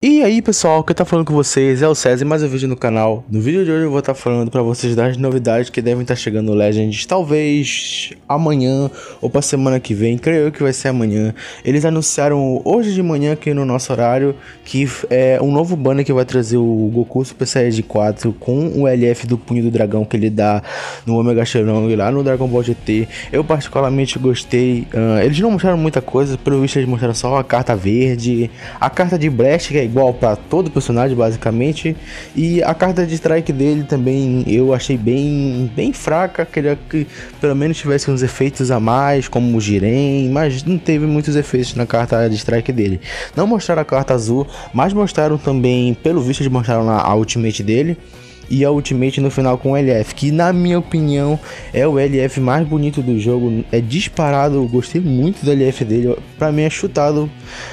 E aí pessoal, quem tá falando com vocês é o César, mais um vídeo no canal. No vídeo de hoje eu vou estar falando pra vocês das novidades que devem estar chegando no Legends, talvez amanhã ou pra semana que vem, creio que vai ser amanhã. Eles anunciaram hoje de manhã aqui no nosso horário que é um novo banner que vai trazer o Goku Super Saiyajin 4 com o LF do Punho do Dragão que ele dá no Omega Shenlong lá no Dragon Ball GT. Eu particularmente gostei, eles não mostraram muita coisa, pelo visto eles mostraram só a carta verde, a carta de Blast que é igual para todo personagem basicamente, e a carta de strike dele também eu achei bem fraca. Queria que pelo menos tivesse uns efeitos a mais, como o Jiren, mas não teve muitos efeitos na carta de strike dele. Não mostraram a carta azul, mas mostraram também, pelo visto eles mostraram a ultimate dele e a ultimate no final com o LF, que na minha opinião é o LF mais bonito do jogo, é disparado. Eu gostei muito do LF dele, pra mim é chutado.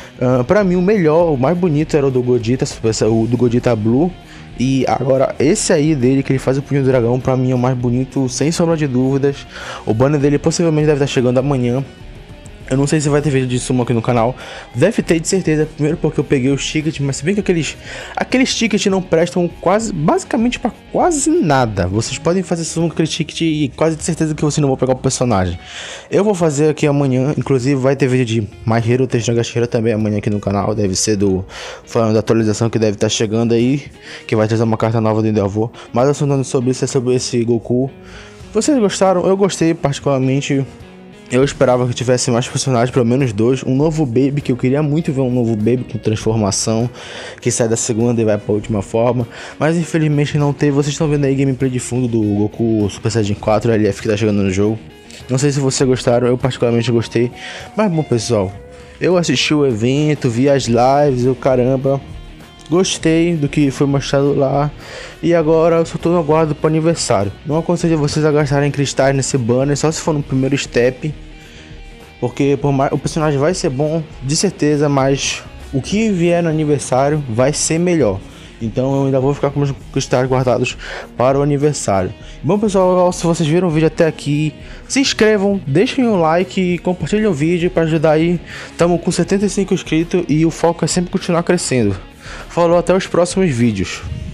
Pra mim o melhor, o mais bonito era o do Gogeta, o do Gogeta Blue. E agora esse aí dele, que ele faz o Punho do Dragão, pra mim é o mais bonito, sem sombra de dúvidas. O banner dele possivelmente deve estar chegando amanhã. Eu não sei se vai ter vídeo de sumo aqui no canal. Deve ter, de certeza. Primeiro porque eu peguei os tickets, mas se bem que aqueles tickets não prestam basicamente pra quase nada. Vocês podem fazer sumo com aquele ticket e quase de certeza que vocês não vão pegar o personagem. Eu vou fazer aqui amanhã. Inclusive vai ter vídeo de My Hero Tenshinhan também amanhã aqui no canal. Deve ser falando da atualização que deve estar chegando aí, que vai trazer uma carta nova do Endeavor. Mas assunto sobre isso é sobre esse Goku. Vocês gostaram? Eu gostei particularmente. Eu esperava que tivesse mais personagens, pelo menos dois. Um novo Baby, que eu queria muito ver um novo Baby com transformação, que sai da segunda e vai pra última forma. Mas infelizmente não teve. Vocês estão vendo aí gameplay de fundo do Goku Super Saiyajin 4 LF que tá chegando no jogo. Não sei se vocês gostaram, eu particularmente gostei. Mas bom pessoal, eu assisti o evento, vi as lives, eu caramba, gostei do que foi mostrado lá. E agora eu só tô no aguardo pro aniversário. Não aconselho vocês a gastarem cristais nesse banner, só se for no primeiro step, porque por mais, o personagem vai ser bom, de certeza, mas o que vier no aniversário vai ser melhor. Então eu ainda vou ficar com os cristais guardados para o aniversário. Bom pessoal, se vocês viram o vídeo até aqui, se inscrevam, deixem um like e compartilhem o vídeo para ajudar aí. Estamos com 75 inscritos e o foco é sempre continuar crescendo. Falou, até os próximos vídeos.